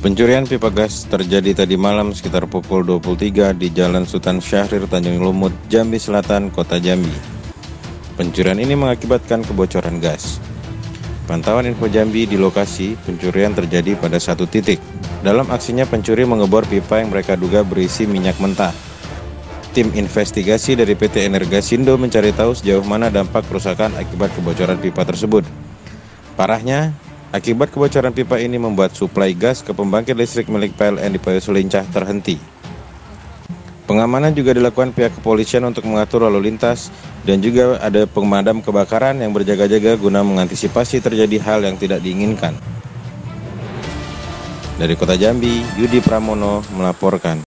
Pencurian pipa gas terjadi tadi malam sekitar pukul 23 di Jalan Sultan Syahrir, Tanjung Lumut, Jambi Selatan, Kota Jambi. Pencurian ini mengakibatkan kebocoran gas. Pantauan info Jambi di lokasi pencurian terjadi pada satu titik. Dalam aksinya pencuri mengebor pipa yang mereka duga berisi minyak mentah. Tim investigasi dari PT Energasindo mencari tahu sejauh mana dampak kerusakan akibat kebocoran pipa tersebut. Parahnya, akibat kebocoran pipa ini membuat suplai gas ke pembangkit listrik milik PLN di Payus Lincah terhenti. Pengamanan juga dilakukan pihak kepolisian untuk mengatur lalu lintas dan juga ada pemadam kebakaran yang berjaga-jaga guna mengantisipasi terjadi hal yang tidak diinginkan. Dari Kota Jambi, Yudi Pramono melaporkan.